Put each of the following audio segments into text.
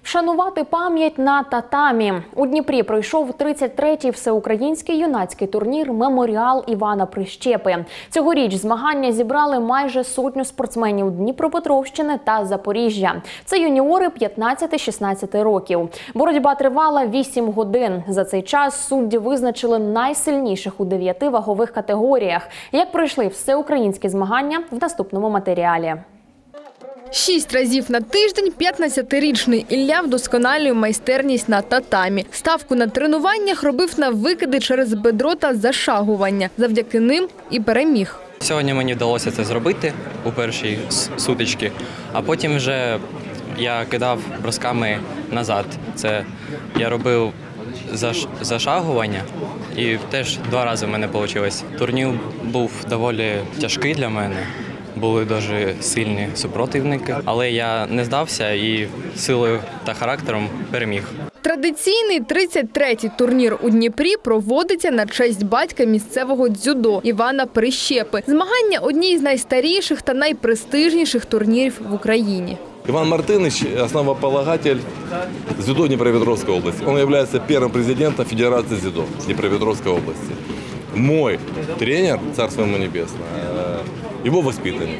Вшанувати пам'ять на татамі. У Дніпрі пройшов 33-й всеукраїнський юнацький турнір «Меморіал Івана Прищепи». Цьогоріч змагання зібрали майже сотню спортсменів Дніпропетровщини та Запоріжжя. Це юніори 15-16 років. Боротьба тривала 8 годин. За цей час судді визначили найсильніших у 9 вагових категоріях. Як пройшли всеукраїнські змагання – в наступному матеріалі. 6 разів на тиждень 15-річний Ілля вдосконалює майстерність на татамі. Ставку на тренуваннях робив на викиди через бедро та зашагування. Завдяки ним і переміг. Сьогодні мені вдалося це зробити у першій сутичці, а потім вже я кидав бросками назад. Це я робив зашагування і теж 2 рази в мене вийшло. Турнір був доволі тяжкий для мене. Були дуже сильні супротивники, але я не здався і силою та характером переміг. Традиційний 33-й турнір у Дніпрі проводиться на честь батька місцевого дзюдо Івана Прищепи. Змагання – одні з найстаріших та найпрестижніших турнірів в Україні. Иван Мартынович – основополагатель дзюдо Днепропетровской области. Он является первым президентом Федерации дзюдо Днепропетровской области. Мой тренер, царство ему небесное, его воспитанник.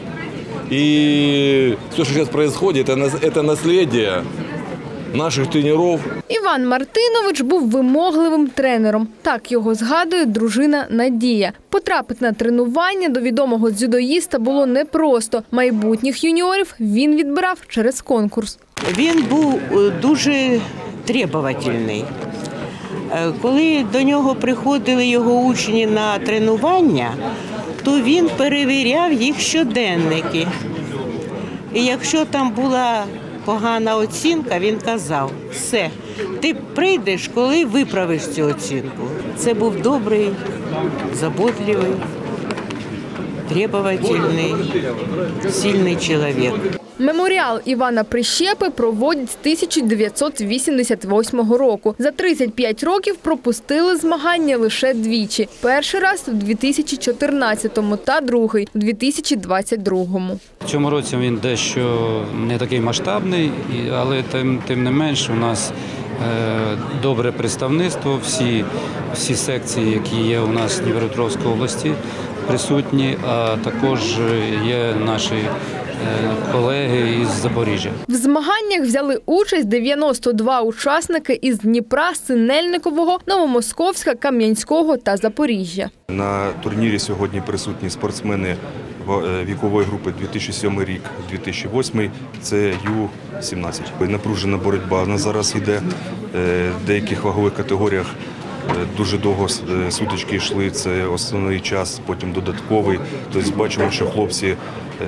И все, что сейчас происходит, это наследие наших тренеров. Іван Мартинович був вимогливим тренером. Так його згадує дружина Надія. Потрапити на тренування до відомого дзюдоїста було непросто. Майбутніх юніорів він відбирав через конкурс. Він був дуже требовательний. Коли до нього приходили його учні на тренування, то він перевіряв їх щоденники. І якщо там була погана оцінка, він казав: все, ти прийдеш, коли виправиш цю оцінку. Це був добрий, заботливий, требовательний, сильний чоловік. Меморіал Івана Прищепи проводять з 1988 року. За 35 років пропустили змагання лише двічі. Перший раз у 2014-му та другий у 2022-му. В цьому році він дещо не такий масштабний, але тим не менш у нас добре представництво. Всі секції, які є у нас в Дніпропетровській області, присутні, а також є наші колеги із Запоріжжя. В змаганнях взяли участь 92 учасники із Дніпра, Синельникового, Новомосковська, Кам'янського та Запоріжжя. На турнірі сьогодні присутні спортсмени вікової групи 2007 рік, 2008, це Ю-17. Напружена боротьба. У нас зараз йде в деяких вагових категоріях. Дуже довго сутички йшли, це основний час, потім додатковий. Тобто бачимо, що хлопці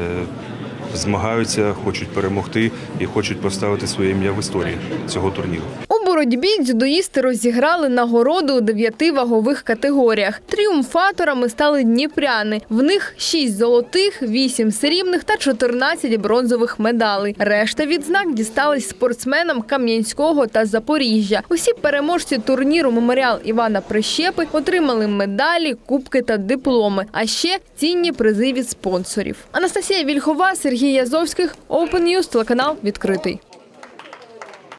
змагаються, хочуть перемогти і хочуть поставити своє ім'я в історії цього турніру. У боротьбі дзюдоїсти розіграли нагороди у 9 вагових категоріях. Тріумфаторами стали дніпряни. В них 6 золотих, 8 срібних та 14 бронзових медалей. Решта відзнак дістались спортсменам Кам'янського та Запоріжжя. Усі переможці турніру «Меморіал Івана Прищепи» отримали медалі, кубки та дипломи, а ще цінні призи від спонсорів. Анастасія Вільхова, Сергій Язовських, Open News, телеканал «Відкритий».